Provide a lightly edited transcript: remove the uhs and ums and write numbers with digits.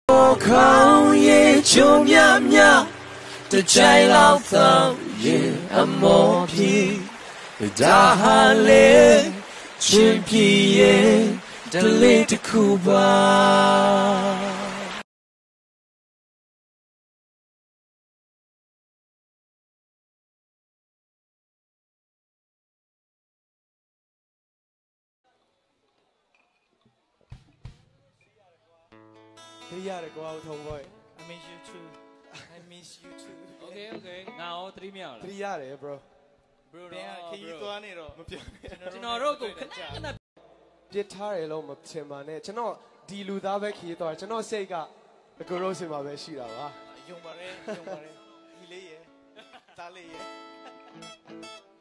ခေါရဲ့ချုံမြမြတကြိုင်လောက်သောရင်အမောပြေဒါဟာလေချင်းပြေရဲ့တလေးတစ်ခုပါ Hey, yeah, go out home, boy. I miss you too. I miss you too. Okay. Now 3 မြောက်လား 3 ရတယ် bro. Bro ခရီးသွားနေတော့မပြောနဲ့ကျွန်တော်တို့ကိုခဏပြစ်ထားတယ်လို့မထင်ပါနဲ့ကျွန်တော်ဒီလူသားပဲခရီးသွားကျွန်တော်စိတ်ကအကူရိုးစင်မှာပဲရှိတာပါယုံပါတယ်ဒီလေးရယ်သားလေးရယ်